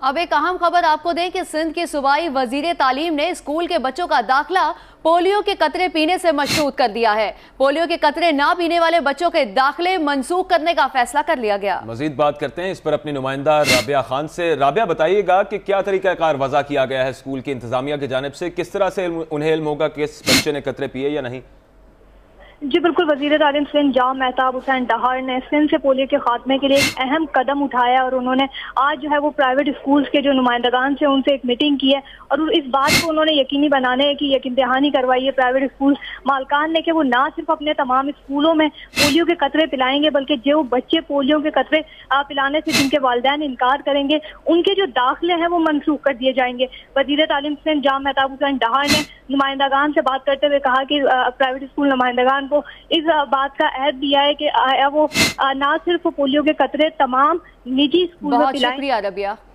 اب ایک اہم خبر آپ کو دیں کہ سندھ کے صوبائی وزیر تعلیم نے اسکول کے بچوں کا داخلہ پولیو کے قطرے پینے سے مشروط کر دیا ہے۔ پولیو کے قطرے نہ پینے والے بچوں کے داخلے منسوخ کرنے کا فیصلہ کر لیا گیا۔ مزید بات کرتے ہیں اس پر اپنی نمائندہ رابعہ خان سے۔ رابعہ، بتائیے گا کہ کیا طریقہ کار وضع کیا گیا ہے اسکول کی انتظامیہ کی جانب سے، کس طرح سے انہیں علم ہوگا کہ اس بچے نے قطرے پیے یا نہیں؟ جی بالکل، وزیر تعلیم سندھ جام مہتاب حسین ڈہار نے سندھ سے پولیو کے خاتمے کے لیے ایک اہم قدم اٹھایا اور انہوں نے آج جو ہے وہ پرائیویٹ اسکولز کے جو نمائندگان سے ان سے ایک میٹنگ کی ہے اور اس بات کو انہوں نے یقینی بنانے کی یقین دہانی کروائی ہے پرائیویٹ اسکول مالکان نے کہ وہ نہ صرف اپنے تمام اسکولوں میں پولیو کے قطرے پلائیں گے بلکہ جو بچے پولیو کے قطرے پلانے سے جن کے والدین انکار کریں گے ان کے جو داخلے ہیں وہ منسوخ کر دیے جائیں گے۔ وزیر تعلیم سندھ جام مہتاب حسین ڈہار نے نمائندگان سے بات کرتے ہوئے کہا کہ پرائیویٹ اسکول نمائندگان کو اس بات کا عہد دیا ہے کہ وہ نہ صرف پولیو کے قطرے تمام نجی اسکول میں پلائیں۔ بہت شکریہ رابعہ۔